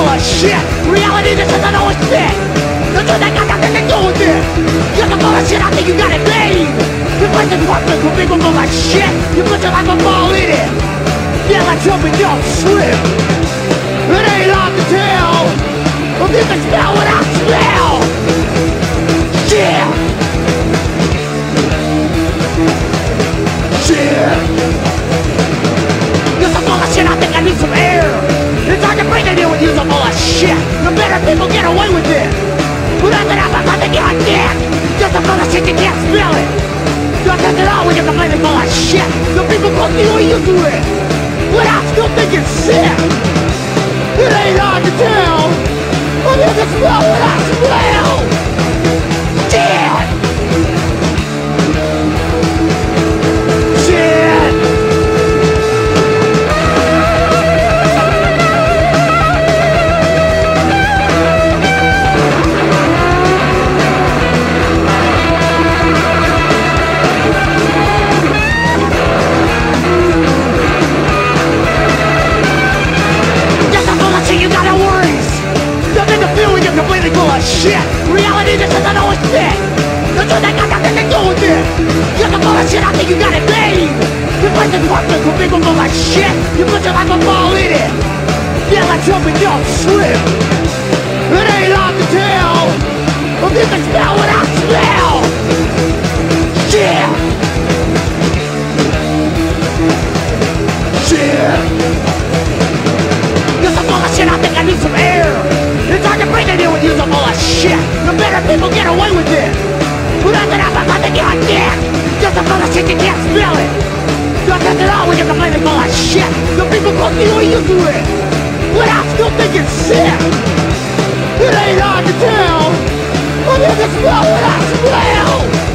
full of shit. Reality just doesn't always fit. The truth ain't got nothing to do with it. You're so full of shit, I think you got it made. This place is worthless when people full of shit. You put your life up all in it. Yeah, like jumping, don't slip. It ain't hard to tell if you can smell what I smell. Yeah. Yeah. You're so full of shit, I think I need some air. It's hard to breathe in here with you so full of shit. The better people get away with it. But after that, I'm about to get dick. You're so full of shit, you can't smell it. You're just it all when you're completely full of shit. The people close to you are used to it. But I still think it's sick. It ain't hard to tell. But you can smell what I smell. Shit. Shit. You got no worries. Nothing to feel when you're completely full of shit. Reality just doesn't always fit. The truth ain't got nothing to do with it. You're so full of shit, I think you got it made. This place is worthless when people full of shit. You put your life up all in it. Yeah, like jumping, don't slip. It ain't hard to tell if you can smell what I smell. Yeah. Yeah. You're so full of shit, I think I need some air. It's hard to breathe in here with you so full of shit. The better people get away with it. But after that, I'm about to get dick. You're so full of shit, you can't smell it. You're just it all when you're completely full of shit. The people close to you are used to it. But I still think it's sick. It ain't hard to tell. But you can smell what I smell.